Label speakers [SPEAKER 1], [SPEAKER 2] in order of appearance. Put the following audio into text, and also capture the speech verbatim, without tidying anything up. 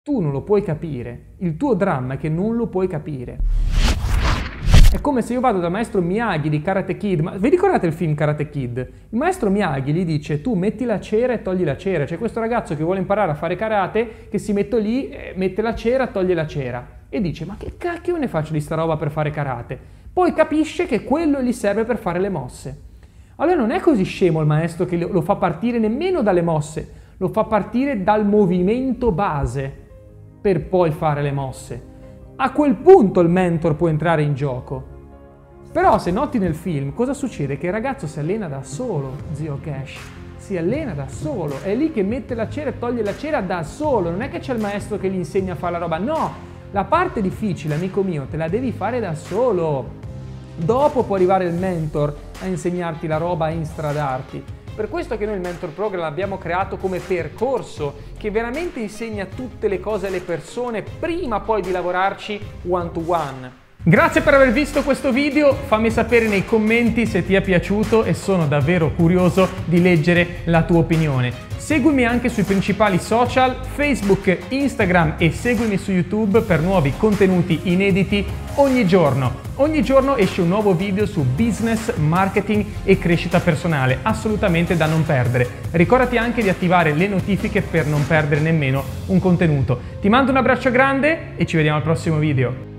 [SPEAKER 1] Tu non lo puoi capire, il tuo dramma è che non lo puoi capire. È come se io vado dal maestro Miyagi di Karate Kid, ma vi ricordate il film Karate Kid? Il maestro Miyagi gli dice tu metti la cera e togli la cera, c'è questo ragazzo che vuole imparare a fare karate, che si mette lì, eh, mette la cera, toglie la cera e dice ma che cacchio ne faccio di sta roba per fare karate? Poi capisce che quello gli serve per fare le mosse. Allora non è così scemo il maestro che lo fa partire nemmeno dalle mosse, lo fa partire dal movimento base per poi fare le mosse. A quel punto il mentor può entrare in gioco. Però se noti nel film cosa succede? Che il ragazzo si allena da solo, zio Cash. Si allena da solo, è lì che mette la cera e toglie la cera da solo, non è che c'è il maestro che gli insegna a fare la roba, no! La parte difficile, amico mio, te la devi fare da solo. Dopo può arrivare il mentor a insegnarti la roba, a instradarti. Per questo che noi il Mentor Program l'abbiamo creato come percorso che veramente insegna tutte le cose alle persone prima poi di lavorarci one to one. Grazie per aver visto questo video, fammi sapere nei commenti se ti è piaciuto e sono davvero curioso di leggere la tua opinione. Seguimi anche sui principali social, Facebook, Instagram e seguimi su YouTube per nuovi contenuti inediti ogni giorno. Ogni giorno esce un nuovo video su business, marketing e crescita personale, assolutamente da non perdere. Ricordati anche di attivare le notifiche per non perdere nemmeno un contenuto. Ti mando un abbraccio grande e ci vediamo al prossimo video.